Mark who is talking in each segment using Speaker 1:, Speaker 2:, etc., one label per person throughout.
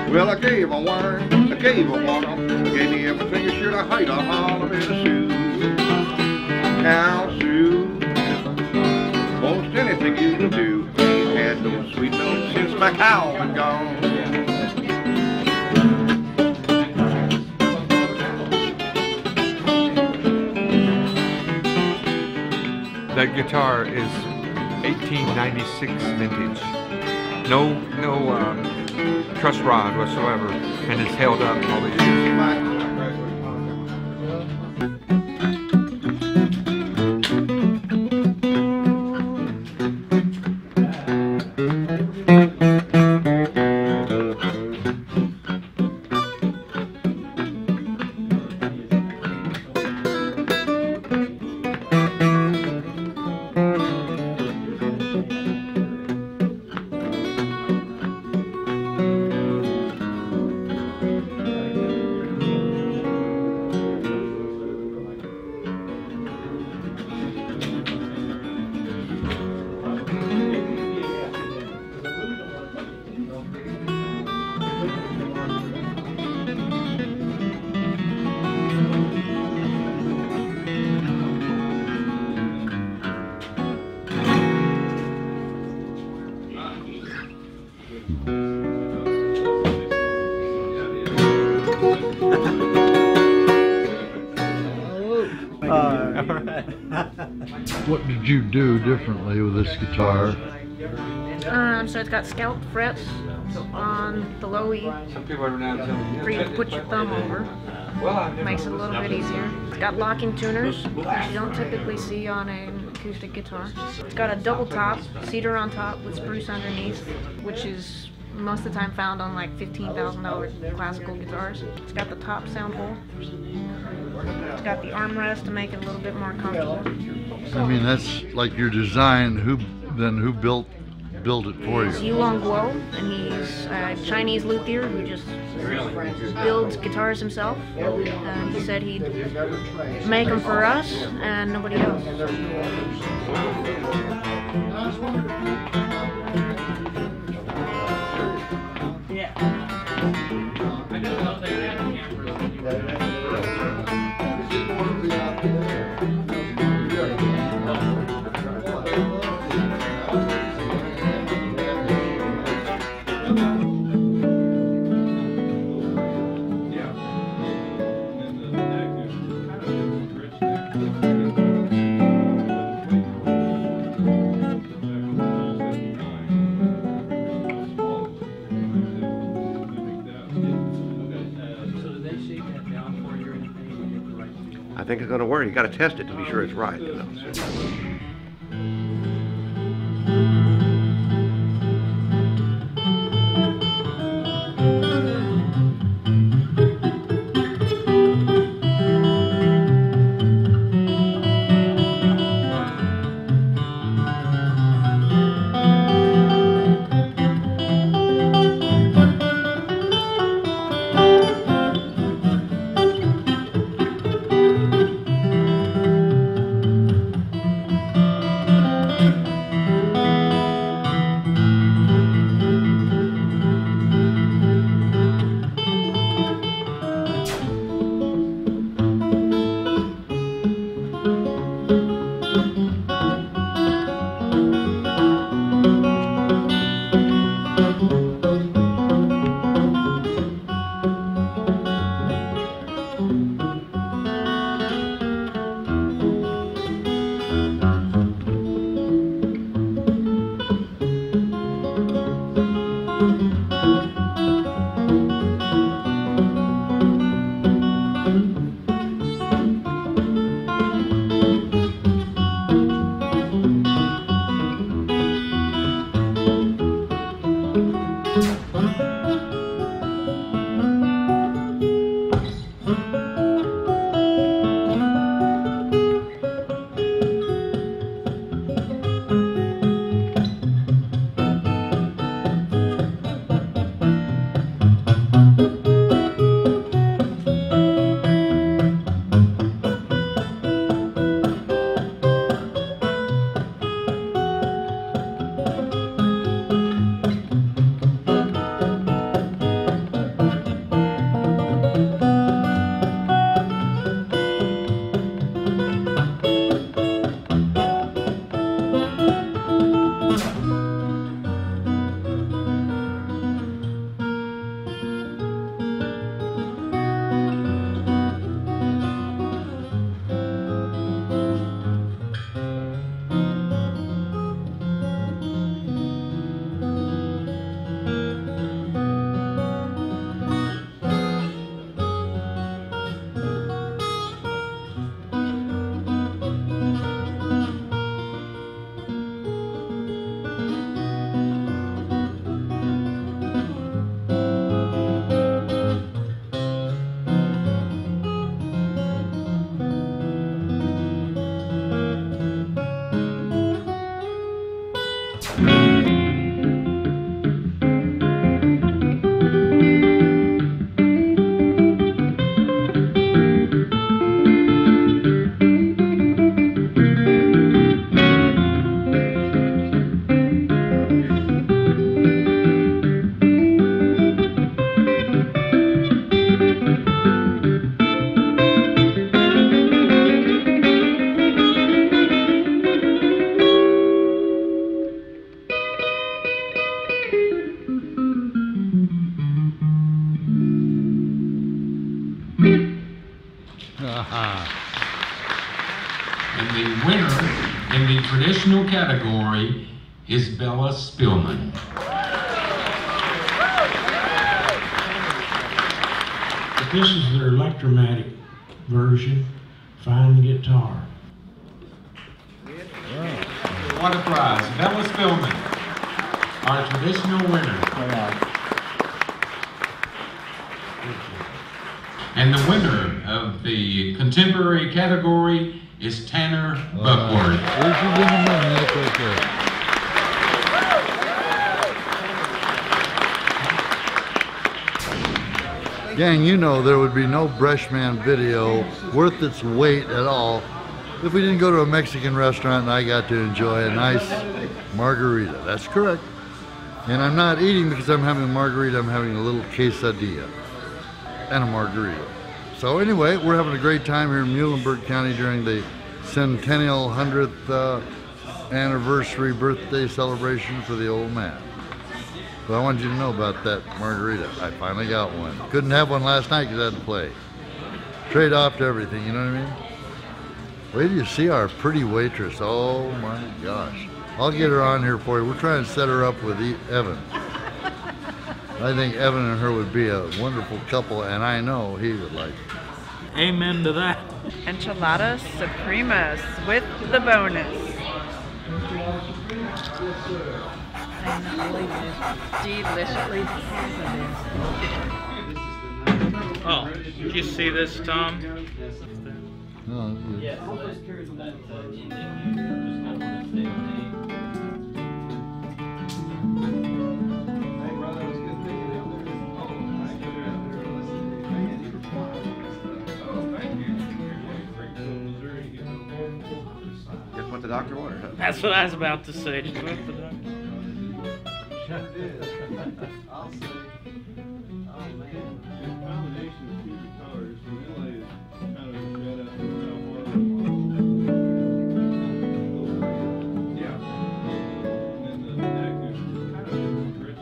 Speaker 1: Well, I gave a wine, I gave a water, gave me everything a shirt, a height, a holler, and a shoe. Cow shoe, most anything you can do. Ain't had no sweet notes since my cow been gone.
Speaker 2: That guitar is 1896 vintage. No truss rod whatsoever, and it's held up all these years.
Speaker 3: What did you do differently with this guitar?
Speaker 4: So it's got scalloped frets on the low E for you to put your thumb over. Makes it a little bit easier. It's got locking tuners, which you don't typically see on an acoustic guitar. It's got a double top, cedar on top with spruce underneath, which is most of the time found on like $15,000 classical guitars. It's got the top sound hole. It's got the armrest to make it a little bit more comfortable.
Speaker 3: I mean, that's like your design. Who built it for you?
Speaker 4: It's Yulong Guo, and he's a Chinese luthier who just builds guitars himself. And he said he'd make them for us and nobody else.
Speaker 5: I think it's going to work. You got to test it to be sure it's right, you know.
Speaker 6: And the winner in the traditional category is Bella Spillman.
Speaker 7: This is their electromatic version, fine guitar.
Speaker 6: What a prize. Bella Spillman, our traditional winner. And the winner of the contemporary category is Tanner Buckworth.
Speaker 3: Gang, you know there would be no Breshman video worth its weight at all if we didn't go to a Mexican restaurant and I got to enjoy a nice margarita. That's correct. And I'm not eating because I'm having a margarita, I'm having a little quesadilla and a margarita. So anyway, we're having a great time here in Muhlenberg County during the centennial 100th anniversary birthday celebration for the old man. So I wanted you to know about that margarita. I finally got one. Couldn't have one last night because I had to play. Trade off to everything, you know what I mean? Wait till you see our pretty waitress. Oh my gosh. I'll get her on here for you. We're trying to set her up with Evan. I think Evan and her would be a wonderful couple, and I know he would like it.
Speaker 7: Amen to that.
Speaker 8: Enchiladas Supremas with the bonus. Deliciously.
Speaker 7: Oh, did you see this, Tom?
Speaker 3: No,
Speaker 5: Guess what the doctor ordered, huh?
Speaker 7: That's what I was about to say. Just went for that.
Speaker 9: I'll say, oh man, the combination of two colors really is kind of red up and yeah. And then the neck is kind of a rich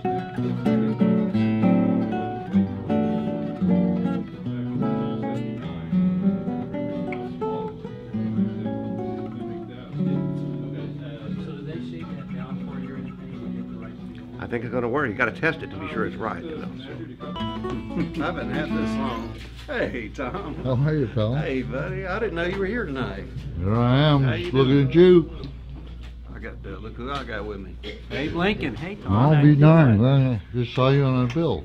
Speaker 5: I think it's going to work. You got to test it to be sure it's right, you know. So.
Speaker 9: I haven't had this long. Hey, Tom.
Speaker 3: How are you, pal?
Speaker 9: Hey, buddy. I didn't know you were here tonight.
Speaker 3: Here I am,
Speaker 9: How you
Speaker 3: just looking
Speaker 9: doing?
Speaker 3: at you.
Speaker 9: I got look who I got with me.
Speaker 7: Abe Lincoln. Hey, Tom.
Speaker 3: I'll be darned. I just saw you on a bill.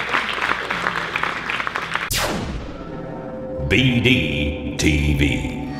Speaker 10: BD TV.